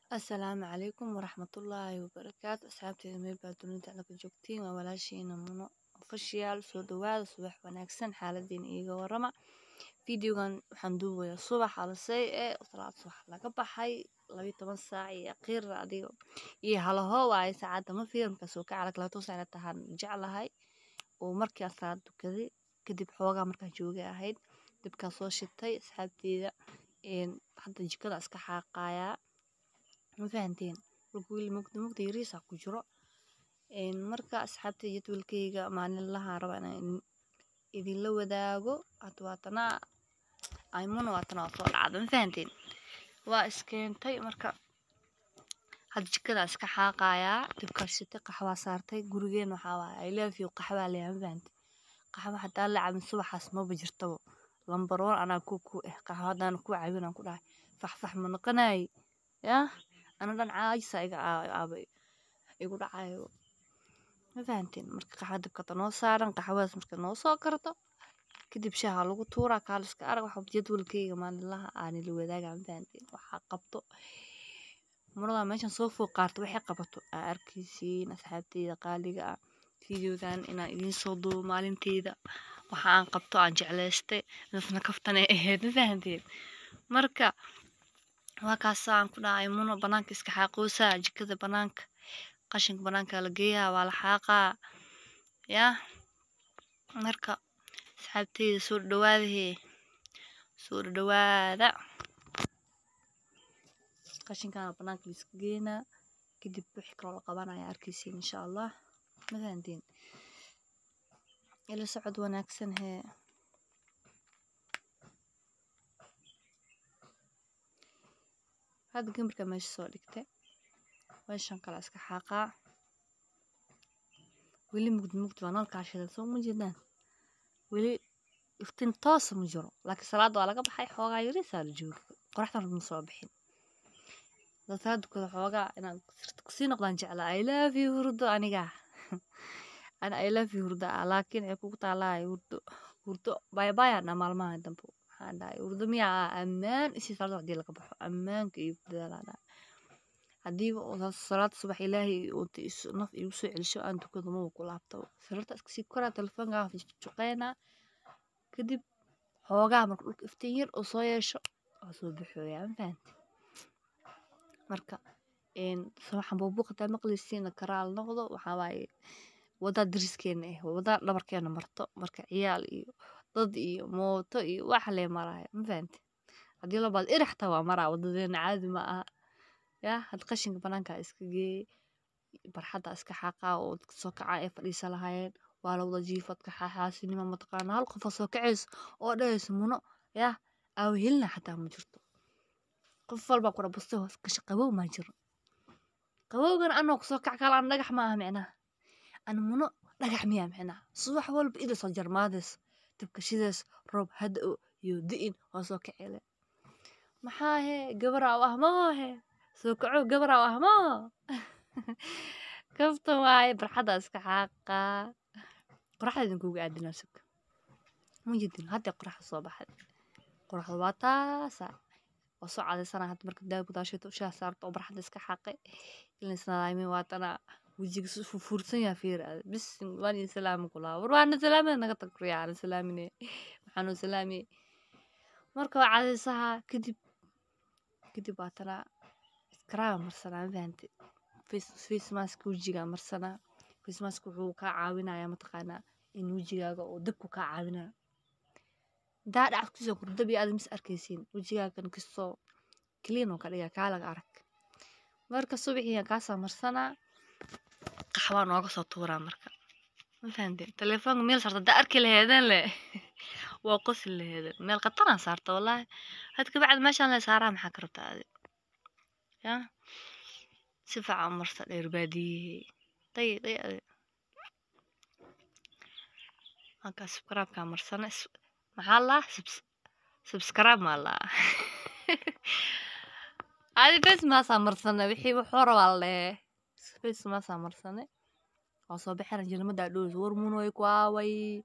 السلام عليكم ورحمة الله وبركاته أصحابتي مeel baa dunida alla ka joogtiin waa walaashiina Muno official soo dhawaada subax wanaagsan xaaladiina iiga warama videogan waxaan duubayaa subax alasay salaad subax laga baxay 12 saac iyo qiir adiga iyo halaho waay saacada ma fiirin soo kaca 12 saac tahan jeclahay oo markii salaad tukaday kadib xoogaa markaan joogay ahayd dibka soo shitay asxaabteeda hadda jikada iska xaaqayaa ma fahanteen wili mugdi yariisa ku jiro marka asxaabta jadwalkayga maalinlaha raba inaan idin la wadaago waatana aymuno waatana soo dhacdo ma fahanteen waa iskeentay marka had jikada iska xaaqayaa dibka shitay qaxwa saartay gurigeena waxa waaye I love you qaxwa leeyahay ma fahanteen qaxwa hadaa la cabin subaxaas ma bajirtabo lambar 1 ana ku qaxwa hadaan ku caawinaan ku dhahay fax ma noqonay yaa أنا دان عايزة igu dhacayo ma fahanteen marka qaxwada ka noo saaran qaxwadaas marka noo soo karto kadib shaaha lagu tuura kaaliska arag waxa jadwalkayga maalinlaha aan la wadaaga ma fahanteen waxa qabto marada meeshan soo fooq qaarto waxay qabato arkaysiin asxaabteyda qaaliga ah videogan inaan idin soo duubo maalinteeda waxa aan qabto aan jecleystay dadna kaftanay ahayd ma fahanteen marka waa kaasaan ku dhahay Muno banaanka iska xaaqoosa jikada banaanka qashinka banaanka la geeyaa waa la xaaqaa yaa marka asxaabteyda soo dhawaada qashinka banaanka la iska geeyna kadib wixii kale la qabanaya arkaysiin insha Allah ma fahanteen ila socod wanaagsan هاد جنبك ماشي صادقته وإيشان كلا إسك حاقة واللي مقد وانا الكاشة سو مجدان واللي افتن طاس مجرو لكن صلاة ولا قبل حي حوغا يري سال جوك قرحت من المصابحين لا تاد كذا حوغا أنا صرت كسين قدان جعل I love you هردو أنا جا أنا I love you هردو لكن عقوق تعالى هردو باي أنا معلومة دمبو هذا ورد ميا أمان إيش صار عدي لك بحو أمان كيف دلالة هدي صلاة الصبح إلهي نف يوسع الشو أنتو كذا مو كلابتو صرت أسكسي كرة تلفون قاعد في شقينا كدب حوجا مرك افتير وصايا شو أصبحوا يا فهمت مركا إن صراحة بوبوق تمقل السين كرال نقضه وحواي ودا درس كينه ودا لبر كينه مركا عيال dad iyo mooto iyo wax le marayo ma fahanti hadii la baad irixta waa maraa wadadeena caadi ma aha yaa had qashinka banaanka iska geey barxada iska xaqa oo soo kaca ay fadhiisa lahaayeen waa la wada jiifadka xaaxaasinimo mataqaana hal qof soo kaceys oo dhays Muno yaa aw hilna xataa ma jirto qof walba ku rabasto ka shaqabow ma jiro qabowgan anoo soo kac kala dhagax ma aha micnaha an Muno dhagax miyaa micnaha subax walba ida soo jarmaades تبقى شداس روب هدأ يودئن وسوك عيله maxaa gabra wahmo soo kaco gabra wahmo kafta waay barxada iska xaaqa qorraxda kuuga aadina sug mujidin hadda qorrax soo baxay qorraxda waa taasa oo soo cadeysana had marka daab daashito shaah saarto barxada iska xaaqay ilaa sanadaymi waatana وجهك فورسن يا فير بس واني سلام كلها ورانا سلامي انا قطع على سلامي محنو سلامي مركب عادي صها كدب باتنا كرام مرسنا فهمتي فيس ماسك وجهك مرسنا فيس ماسك وحو كا عاونايا متقانا in wajigaaga oo dabku ka caawinaa daa dhackiisa ku dabi aad mis arkaysiin wajigaagan kisto clean oo ka dhiga kaalaga arag marka subaxii ka samarsana qaxwa nooga soo tuuraa marka ma fahanteen telefoonka meel sarta da arki laheedeen le waa qosil laheedeen meel qatana saarta wallahi hadka bacd meeshan la saaraa maxaa ka rabtaa ya si fiican marsa dheer baadiye tay aka subscribe ka marsana maxaa la subscribe ma la عادي بس ما سامرسنا وحي وحورة والله بس ما سامرسنا وصباح رجل مدى دوز ورمونو يكواوي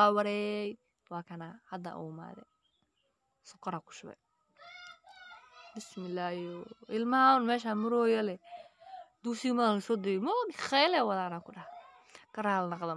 ورواوري وكنا هذا أو ماذا سكرك شوي bismillah ilmahan meesha marooya leh dugsiga ma la soo dayay ma khayl wadaana ku dhaha karaal naqda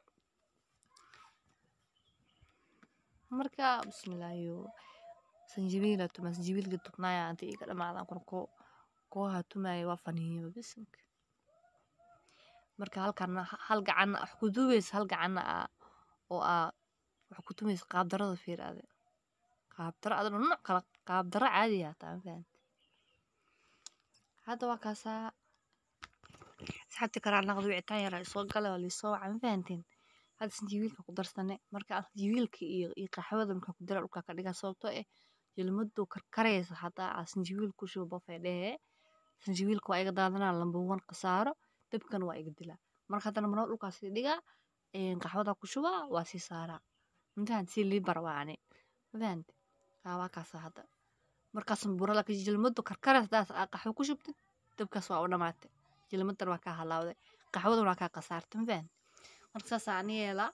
marka bismillah sanjibiila tuma sanjibiilka tubnaya anta iga dhamaadan ko hatumaya waa faniyo bisinka marka halkan hal gacan wax ku duubaysa hal gacan oo wax ku tumaysa qaab darada fiirade qaab dara nooc kala qaab dara caadi ah taan fahant hadda waa kaasa saxabti karaal naqdo wicitaan yar soo galay oo lisoo wacan fahantiin hadda sanjibiilka ku darsanay marka sanjibiilka iyo qaxwada marka ku dara dhulka ka dhiga sababtoo ah jilmadu karkaraysa hadda sanjibiil ku shubo bafeedhe sanjibiilka waa iga daadanaa lambar 1 qasaaro dabkan waa iga dilaa marka hadana marada dhulkaas dhiga qaxwada ku shuba waa si saara intaan si liibar waane fahant waa kaas hadda markaas burada ka jilmadu karkaraysa qaxwo ku shubtid dabkaas waa u dhamaatay jilmadan waa ka halawday qaxwaduna waa ka qasaartay fahant marka saas aan yeela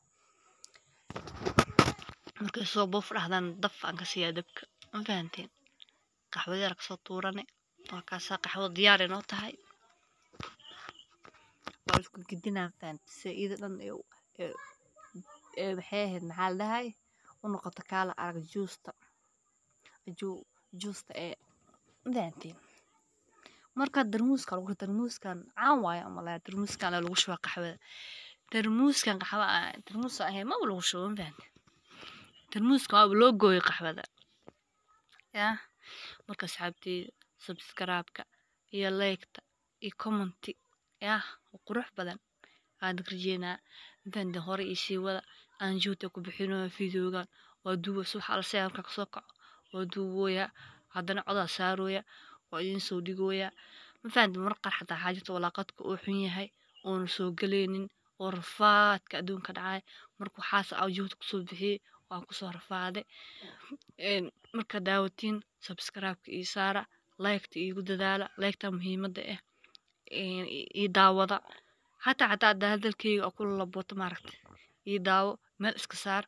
marka soo bof dhaxdan daf aan ka siiya dabka fahanteen qaxwada yar ka soo tuurane waa kaas qaxwo diyaar inoo tahay waa isku gidinaa fahant saida dhan waxay ahayd maxaa la dhahay u noqoto kaala arag juusta fahanteen marka darmuuskan caan waayo ama la darmuuskan lagu shuba qaxwada darmuuskan qaxwa darmuus ahay ma lagu shubo fahanteen darmuuska waa loo gooyay qaxwada ya marka saxabti subscribe-ka iyo like-ta iyo comment ya qurux badan aan rajeenaa intaan hore ii wada aan joogto ku bixino videogan waa duuba subax al halka ka soo kaco waa duubooya haddana coda saarooya waa idin soo dhigooya ma fahanti mar qaar xataa xaajada walaaqadka oo xun yahay oon soo galeynin oo rafaadka adduunka dhacay marka waxaas joogto ku soo bixiyay waan ku soo rafaaday marka daawatiin subscribe-ka ii saara like-ta iigu dadaala like-ta muhiimada ah ii daawada حتى هادلكي أقول لبوت ماركت يداو مال إسكسار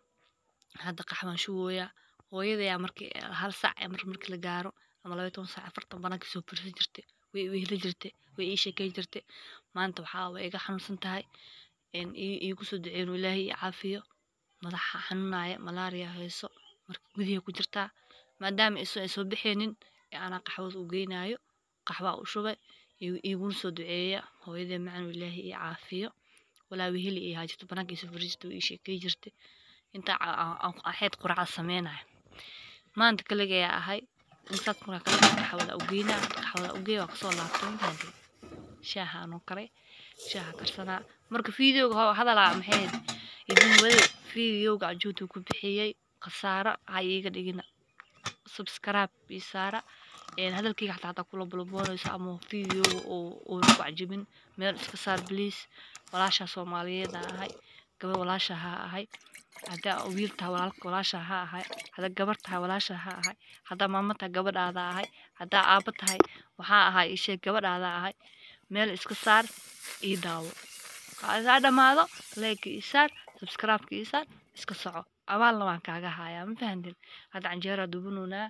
هذا قحوان شوية ويدا يا مركي هل ساعة مركي لجارو أما لو يتون ساعة فرط بناك سوبر جرتي ويهلي جرتي ويشي كي جرتي ما أنت وحاول إيجا حنوسنتهاي إن يقصد دعين والله عافية مضحى حناية ملاريا هيسو مركي جذيه كجرتا ما دام إسو بحينين أنا قحوة وجينايو قحوة وشوبة يقول صدعية هو إذا معنا بالله عافية ولا وهلي إيه هاجت بناك يسافرجت وإيش كي جرت أنت أحد قرعة سمينة ما أنت كل جاي هاي أنت تكون كلا حاول أوجينا حاول أوجي وأقصى الله تون هذي شاها نكري شاها كرسنا مرك فيديو هذا لا محيد يدين ولي فيديو قاعد جوتو كبحيي قصارة هاي قدينا سبسكرايب بيسارة هذا الكيك حتى كله بلبون يسموه فيديو ونقع جبن من إسكسار بليس ولاش سومالية ده هاي قبل ولاش هاي هذا ويلتها ولاش هاي هذا قبرتها ولاش هاي هذا مامتها قبر هذا هاي هذا آبتها هاي وها هاي إشي قبر هذا هاي من إسكسار يداو هذا ماذا لايك يسار سبسكرايب يسار إسكسعو أول ما كاجا هاي ما فهمتين هذا عنجرة دبنونا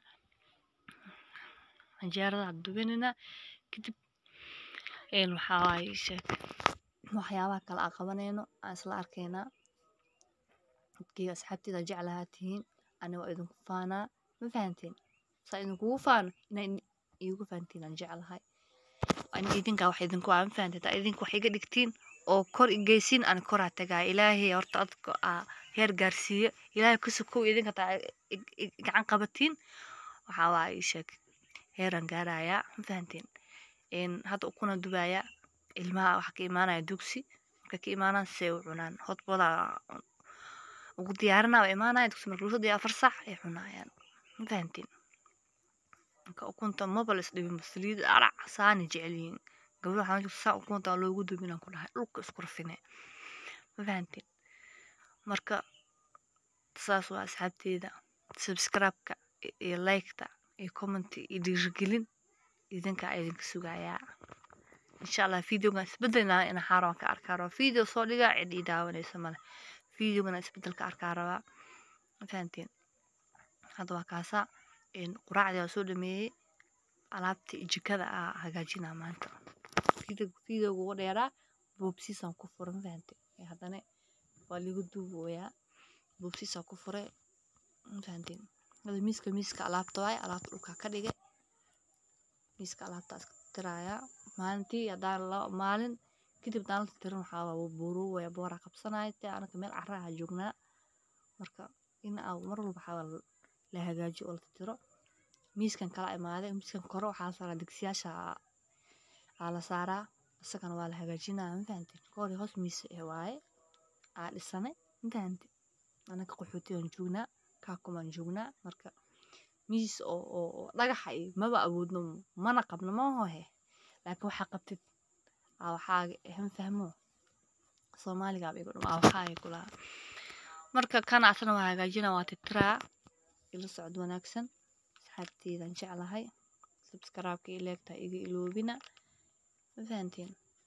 عنجرة دبننا كتب الحوايش waxyaabaha kala aqabanayno aan isla arkayna dadkii asxaabtida jeclaha tihiin aniga idinku faanaa ma fahanteen saa idinkugu faano inaan iigu fahantiin aan jeclahay aniga idinka wax idinku aan fahanteen idinku wax iga dhigtiin oo kor igeysiin aan kor tagaa ilaahay horta adko heer gaarsiiyo ilaahay ku sukow idinka taa gacan qabatiin waxa waa sheeg heeran gaaraya ma fahanteen hadda ukuna dubaya ilmaha waxa ka imaanaya dugsi marka ka imaanaan see u cunaan hodbada ugu diyaarina imaanaya dugsi marka soo diyaar 4 saac ay cunayaan ma fahantiin marka ukunta mobile isdhibin basaliid arac saani jeceliin gabadha waxaan joogtaa saa ukunta loogu dubinaan ku dhahay dhulka isku rafine ma fahantiin marka saas waa asxaabteeda subscribe-ka iyo like-ta iyo comment iyo dhiirigelin idinka idinka sugayaa إن شاء الله فيديو ما سبدلنا إن حارون كأركاروا فيديو صولي قاعد يداون يسمى فيديو ما سبدل كأركاروا فهمتين هذا وكاسا إن قرعة يسود مي alaabta jikada hagaajinaa maanta video ugu dheeraa boobsiisaan ku furan fahanti haddana waa ligu duubooyaa boobsiisaan ku furay fahantiin hada miiska alaabta waay alaabta dhulka ka dhigay miiska alaabta iska tiraaya maalintii haddaan maalin kadib daan la tirin waxaa waa buuru way boora qabsanayay anaka meel carraa joognaa marka in mar walba waxaa la hagaajiyo oo la tiro miiskan kala imaaday miiskan koro waxaa saaran digsiyaasha la saaraa isagana waa la hagaajinaa fahantiin koori hoos miis waaye dhisanay fahantiin anaka qaxootigan joognaa kaakumaan joognaa marka miis oo dhagaxa maba awoodno mana qabno ma hohe laakiin waxa qabtid waxaa fahmo Soomaaliga bay waxaa kula marka kana asna waa hagaajinaa waa titraa ila socod wanaagsan asxaabteydan jeclahay subscribe-ka iyo like-ta iga iloobina fahantiin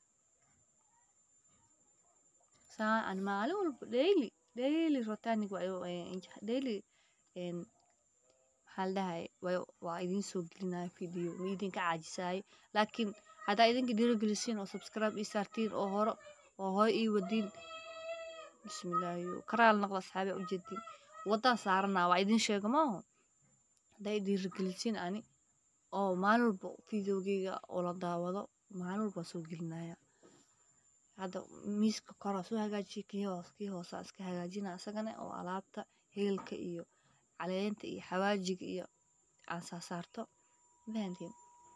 saan maalin walba daily rotaaniga daily maxaa la dhahay waa idin soo gelinaya video ma idinka caajisaayo laakiin haddaa idinka dhiirigelisiin oo subscribe ii saartiin oo hore ii wadiin bismillaahi karaal noqdo asxaabi ujeedin wadaan saaranaa waa idin sheega maaho haddaa dhiirigelisiin ani oo maalin walba videogeyga oo la daawado maalin walba soo gelinaya hadda miiska koro soo hagaajiye kii hoose iska hagaajina asagana oo alaabta heelka iyo caleenta iyo xawaajiga iyo aan saarto fahantiin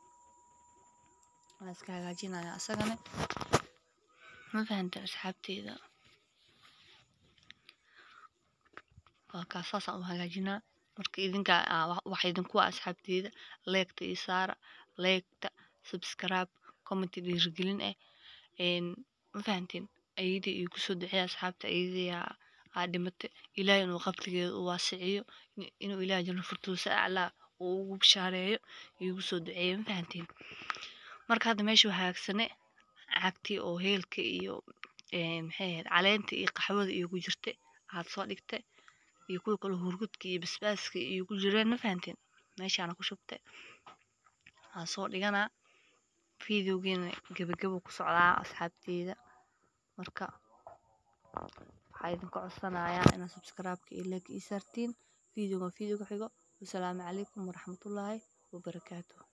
waan iska hagaajinaya asagana ma fahanteen asxaabteyda waa kaasaan u hagaajinaa marka idinka waxa idinku asxaabteyda like-ta ii saara like-ta subscribe comment dhiirigelin ma fahantiin ayadii igu soo duceeya asxaabta ayadii dhimatay ilaahay inuu qabrigeeda u waasiciyo inuu ilaahay janno furtuusa aclaa uu ugu bishaareeyo igu soo duceeyo ma fahantiin marka hadda meesha waxaa hagaagsane caagtii oo heelka iyo maxay ahayd caleenta iyo qaxwada iyo ku jirtay aad soo dhigtay iyo kuwa kale hurgudka iyo basbaaska iyo ku jireen ma fahantiin meeshaana ku shubtay aan soo dhiganaa videogeena gabagabo ku socdaa asxaabteyda marka waxaa idinka codsanayaa inaad subscribe-ka iyo like ii saartiin video ku xigo wasalaamu calaykum waraxmatullaahi wabarakaatuh